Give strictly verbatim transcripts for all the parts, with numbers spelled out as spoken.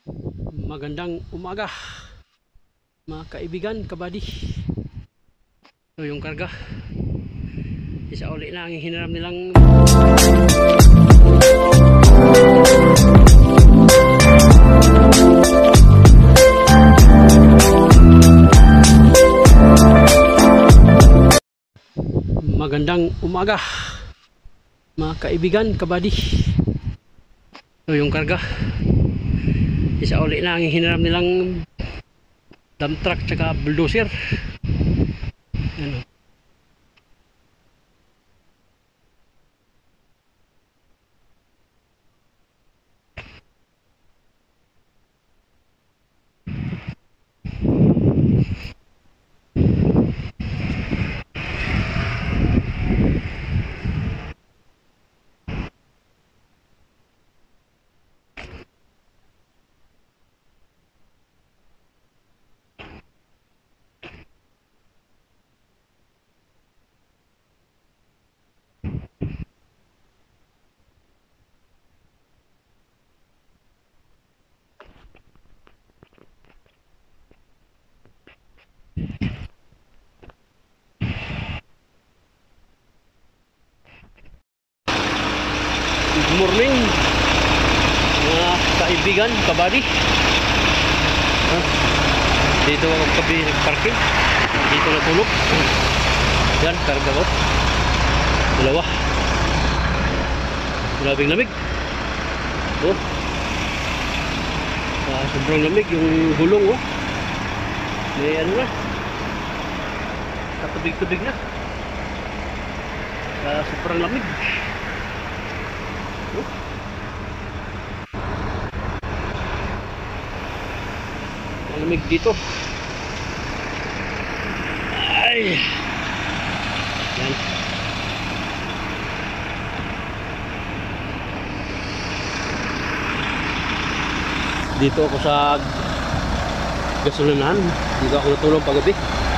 Magandang umaga mga kaibigan, kabady. So yung karga, isa uli na ang hiniram nilang magandang umaga mga kaibigan, kabady. So yung karga, isa uli na ang hiniram nilang dump truck tsaka bulldozer. Ano? Good morning mga kaibigan, kabady. Dito ako kabi parking, dito natulog. Yan, karga ko dalawa, grabing lamig. Oh, ah, sobrang lamig yung hulong. Oh, may ano na, katubig-tubig na. Ah, sobrang lamig. Oh, malamig dito. Ay, yan. Dito ako sa gasolinahan. Dito ako natulog paggabi.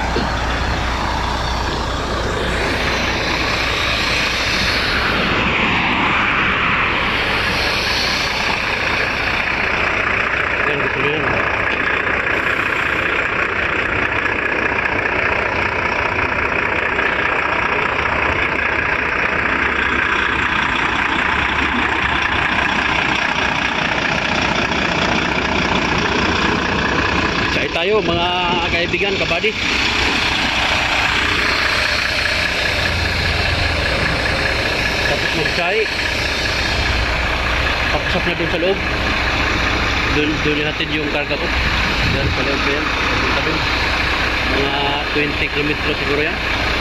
Yan, gasolinahan. Tayo mga kaibigan, kabady. Tapos mag-chai, papasok na dun sa loob. Dun, dun natin yung karga ko. Yan sa loob yan. Mga twenty kilometers siguro yan.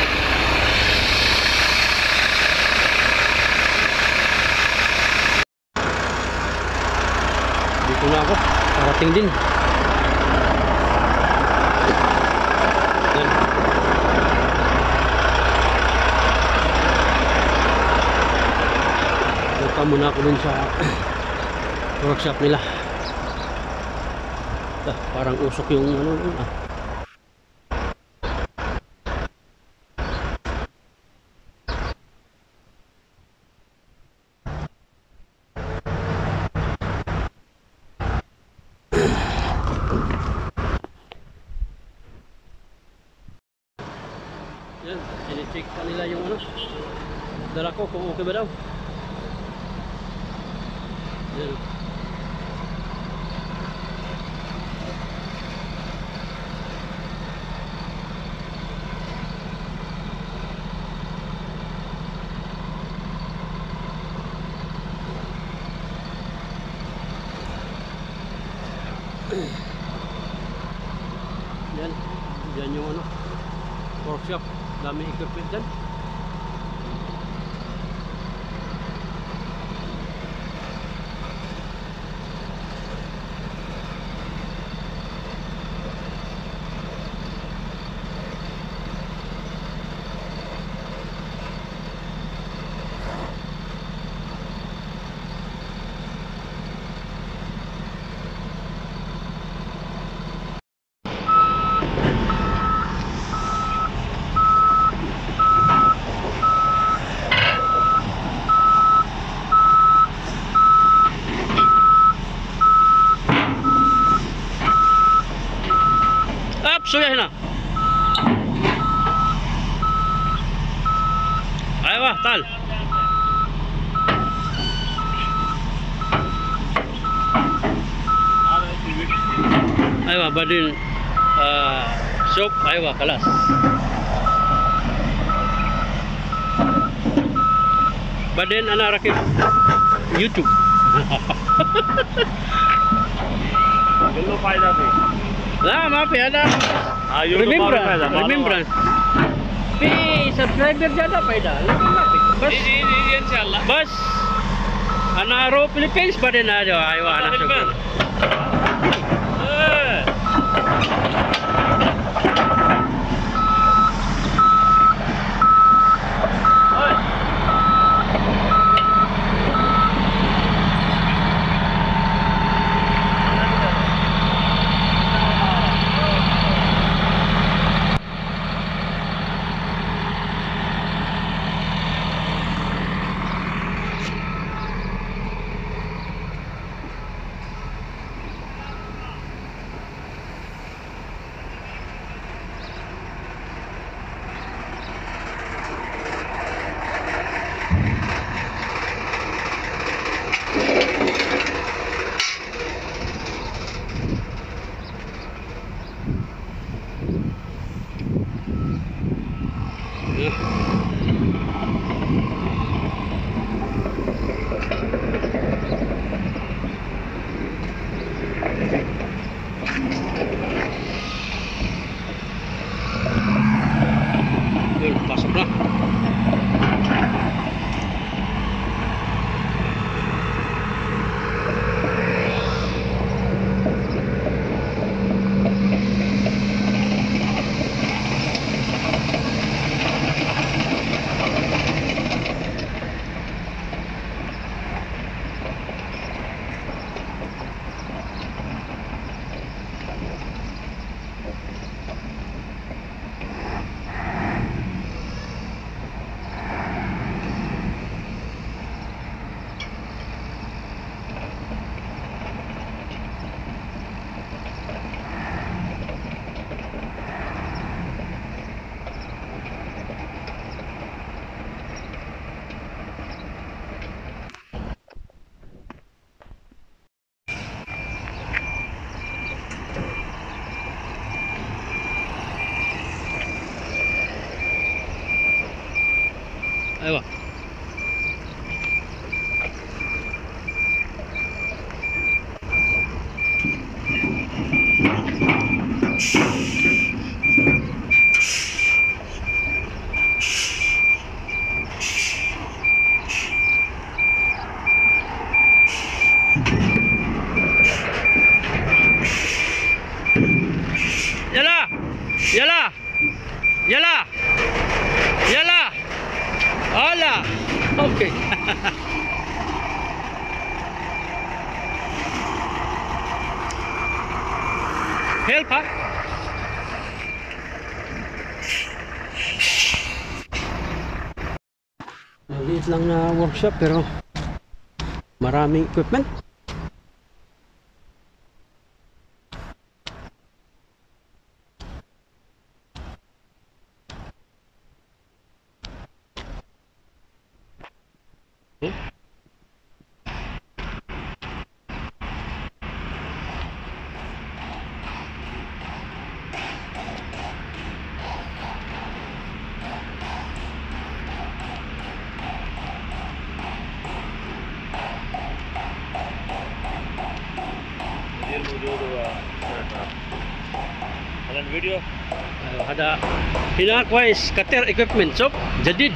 Dito na ako, parating din. Punta muna ako dun sa workshop nila. Ah, parang usok yung ano ah. Yan, ini-check pa nila yung ano, dala ko kung okay ba daw. Yan. Yan, yan yung ano, workshop, dami equipment dyan. suya na. Ayo wah, tal. Ayo wah, badin uh, soup, ayo wah, kalas. Badin anak rakit YouTube. Bello फायदा भी Lah, maaf ya ada. हाँ YouTube Remembrance, फायदा remembrance. Pi subscriber ज्यादा फायदा. लेकिन maaf ya. Bas, जी जी जी इंशाल्लाह bas. Anak ro Philippines badin aja, ayo anak soup. Masuk dah. Ayo. Yalah. Yalah. Yalah. Yalah. Alah. Okey. Help ha? Maliit lang na workshop pero maraming equipment. video ada hina kuais kater equipment shop jadid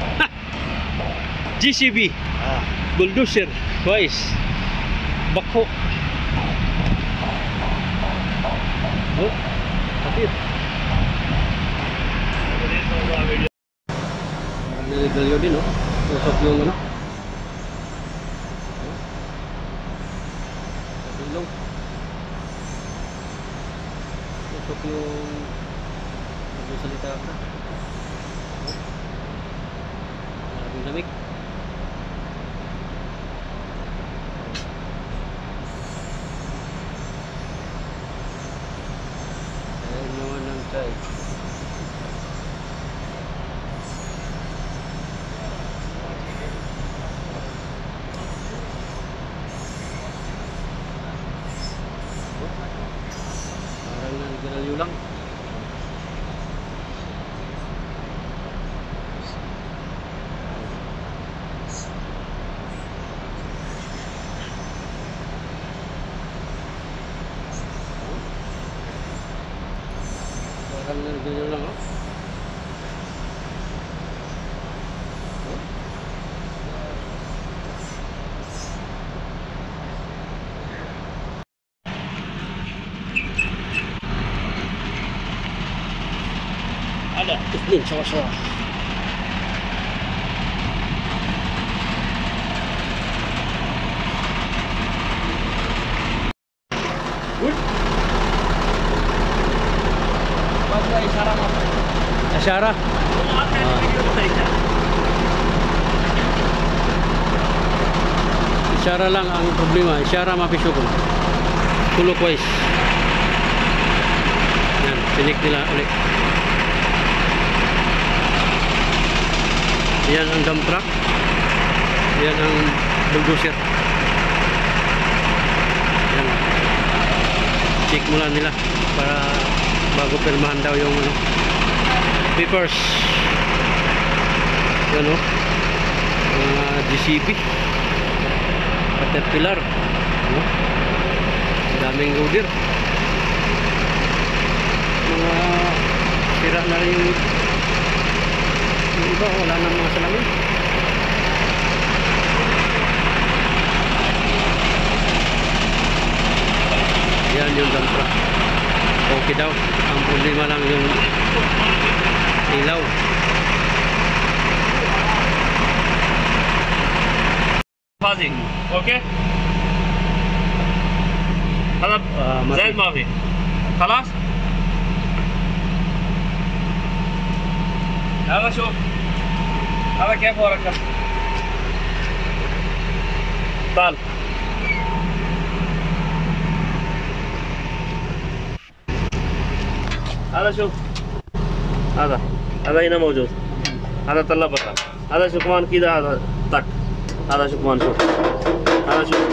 G C B ah bulldozer kuais bako oh katir Galio din oh usap yung ano ilong usap yung magsalita ka maraming lamig ayun naman na Parang nagalayo lang. Parang nagalayo lang, oh. Ada. Ini sawa-sawa. Basta isyara mo. Asyara. Isyara lang ang problema. Isyara mapisyukon. Clockwise. Yan, sinik nila ulit. Yan ang dump truck. Yan ang bulldozer. Yan. Check mula nila para bago pirmahan daw yung ano, papers. Yan o. Mga G C P. Caterpillar. No? Daming loader. Mga sira na rin yung yung iba, wala na mga salamin. Yan yung dump truck. Okay daw. Ang problema lang yung ilaw. فاضي اوكي هذا زائد ما في خلاص هذا شوف هذا كيف ورقه تعال هذا شوف هذا هذا هنا موجود هذا طلع برا هذا شوف كمان كذا هذا طق هذا شوف كمان شوف هذا شوف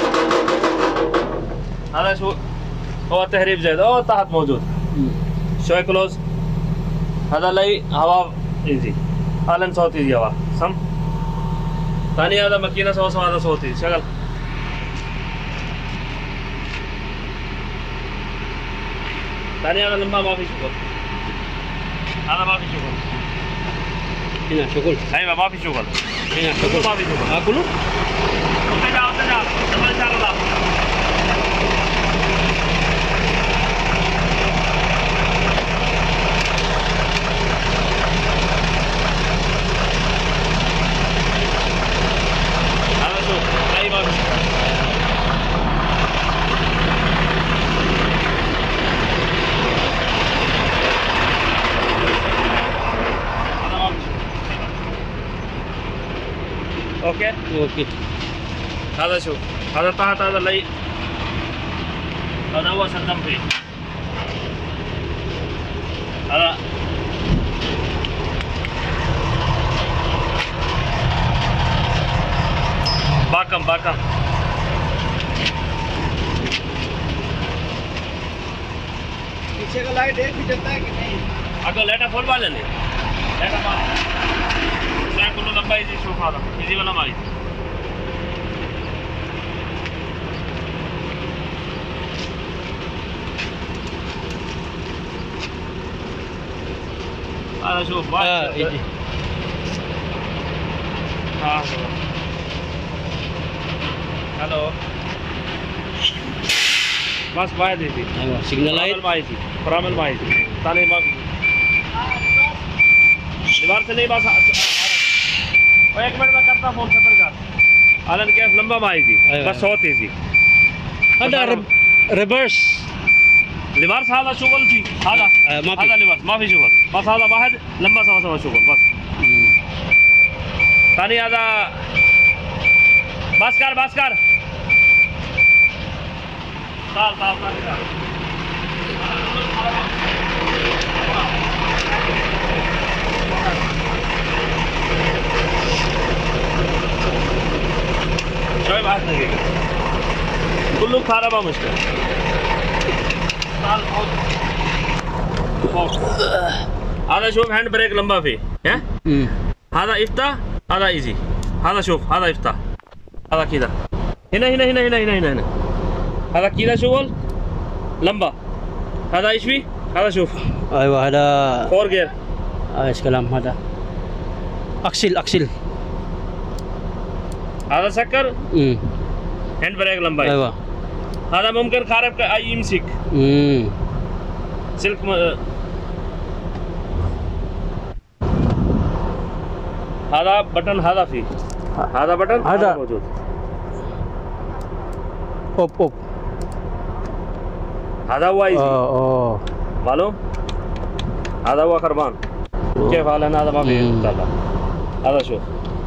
هذا شو هو تهريب زيد او تحت موجود شوي كلوز هذا لي هواء ايزي الان صوت ايزي هواء سم ثاني هذا ماكينه سوا سوا هذا صوت ايزي شغل ثاني هذا لما ما في شغل هذا ما في شغل هنا شغل. ايوه ما في شغل هنا شغل. ما في شغل اكله تجاو تجاو لما شاء الله هذا شوف اي ما في شغل اوكي اوكي. هذا شوف هذا تحت هذا اللي هذا هو صدام فيه هذا باكم باكم पीछे का लाइट एक भी जलता है कि नहीं? अगर light full वाले ने लाइट मार मैं कुल लंबा इजी शो खा रहा इजी वाला मारी هذا شوف اه يجي. ها هلو بس باي دي دي ايوه سيجنال لايت. فرامل माई थी فرامل माई थी ताने मार दीवार से नहीं बस और एक मिनट में करता फोन सफर का आलन के लंबा माई थी बस सौ तेजी هذا ريفرس. लिबार्स هذا شغل थी هذا ما في هذا लिबार्स ما في شغل बस هذا واحد लंबा सवा सवा شغل बस तानी هذا बस कर बस कर ताल ताल ताल شوي بعد دقيقة كله كهرباء مشكلة هذا شوف هاند بريك لمبا فيه ها Hmm. هذا افتح هذا ايزي هذا شوف هذا افتح هذا كذا هنا هنا هنا هنا هنا هنا هنا هذا كذا شغل لمبا هذا ايش فيه هذا شوف ايوه هذا فور جير ايش كلام هذا اكسل اكسل. هذا سكر امم هاند بريك لمبا ايوه. هذا ممكن خارب اي يمسك امم سلك م... هذا بटन هذا فيه هذا بटन هذا. هذا موجود اوب اوب. هذا هو ايزي اه اه मालूम هذا هو كربان كيف حالنا هذا ما في مم. طلع هذا شوف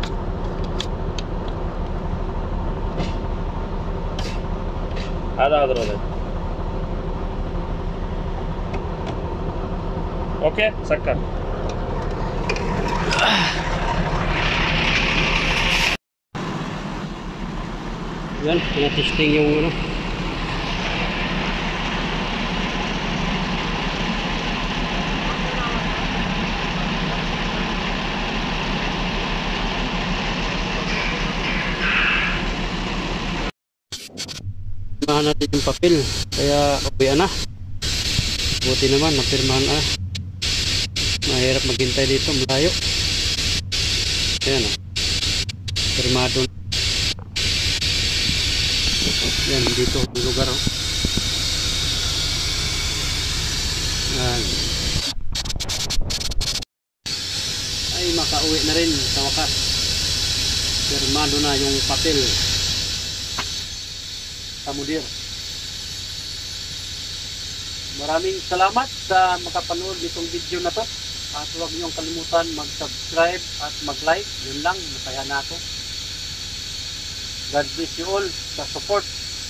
هذا هذا الولد اوكي سكر yan pina-testing yung ano. Pirmahan natin yung papel kaya uwian na. Buti naman napirmahan na. Mahirap maghintay dito, malayo. Ayan o, pirmado na. Yan dito ang lugar oh. Yan. Ay makauwi na rin sa wakas. Pirmado na yung papel. Kamudir. Maraming salamat sa makapanood nitong video na to. At huwag niyong kalimutan mag-subscribe at mag-like. Yun lang, masaya na ako. God bless you all sa support.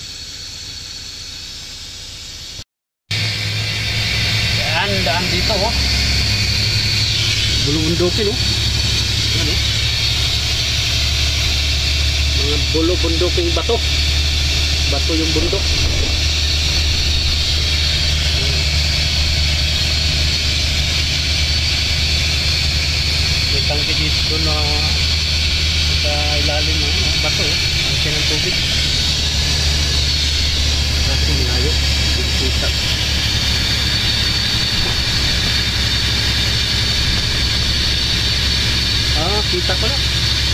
Yan, daan dito oh. Bulubundukin oh. Yan oh. Mga bulubunduking bato. Bato yung bundok. May tangke dito na sa ilalim ng bato. Tangke ng tubig. Kasi minayo. Kita. Ah, kita ko na.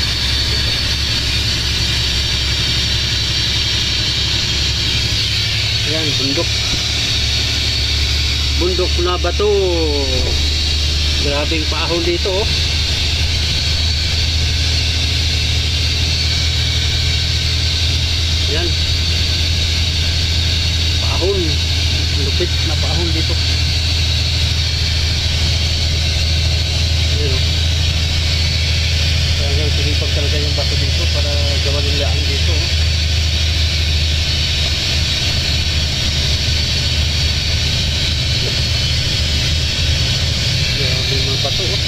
Ayan, bundok. Bundok na bato. Grabing paahon dito oh. Ayan. Paahon. Lupit na paahon dito. Ayan oh. Kaya sinipag talaga yung bato dito para gawa nila ang dito oh. Mga bato oh.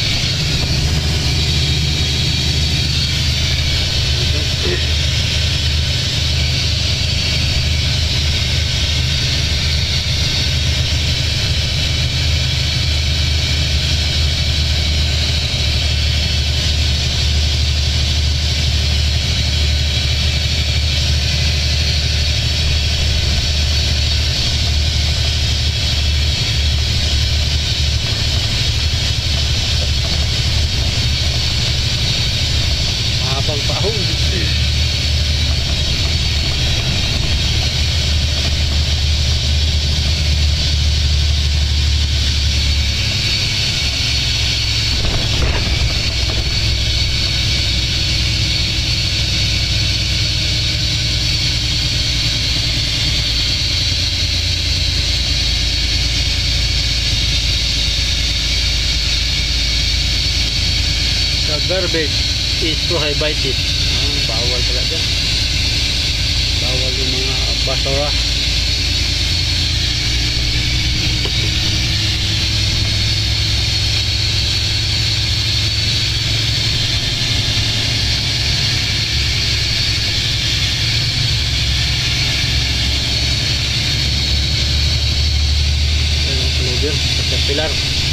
Habang paahon. The garbage is prohibited. Ah, bawal talaga. Bawal yung mga basura. pilar.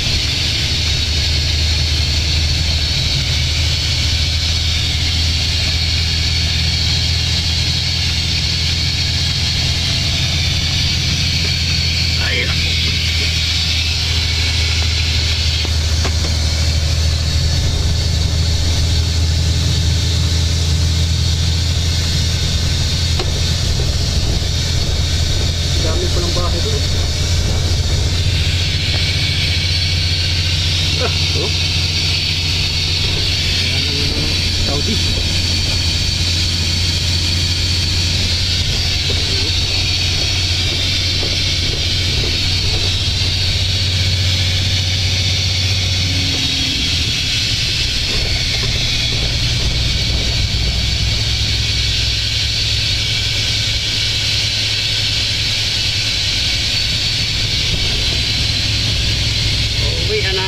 Ay, nako. Dami pa ng bahay doon. Ah, oh. Yan ang ano, Saudi. Uwi na.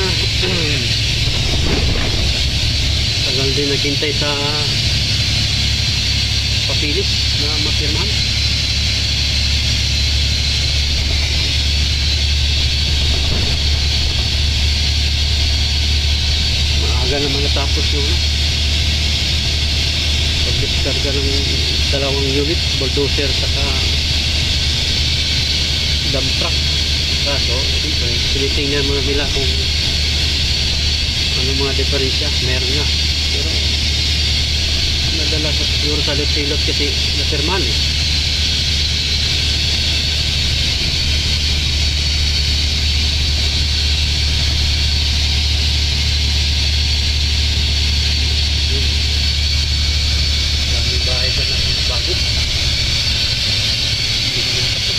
Tagal din naghintay sa papilis na mapirmahan. Maaga naman natapos yung pagdiskarga ng dalawang unit, bulldozer saka dump truck. Kaso, siyempre, tinitingnan muna nila kung ano mga diferensya. Meron nga. Pero, nadala sa siguro sa silot kasi napirman eh. Daming bahay ka na bago. Hindi na nakapos.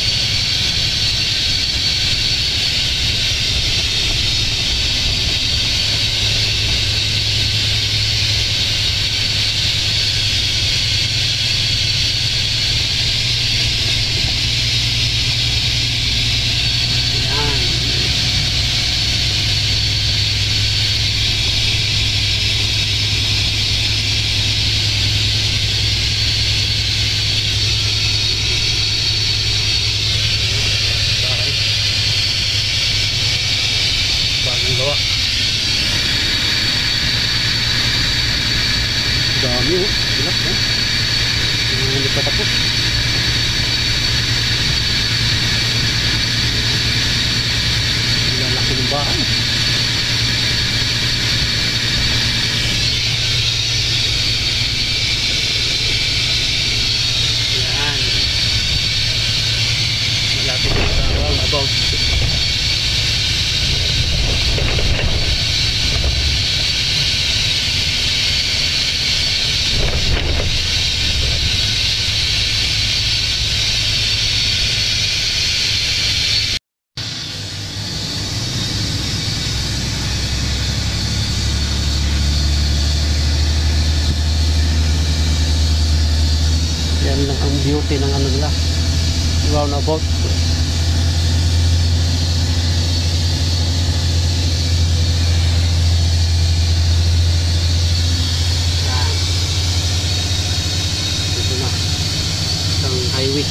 Bagong gawa. Dami oh. Bilak oh. Hindi pa tapos. Lalaki ng bahay. Yan. Malapit na sa roundabout. Yan lang ang beauty ng ano nila, roundabout. Yan. Ito na isang highway.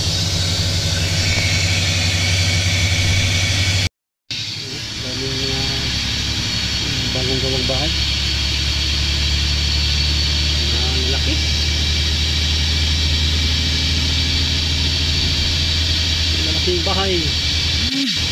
Daming uh, bagong gawang bahay. Ang laki. Malaking bahay.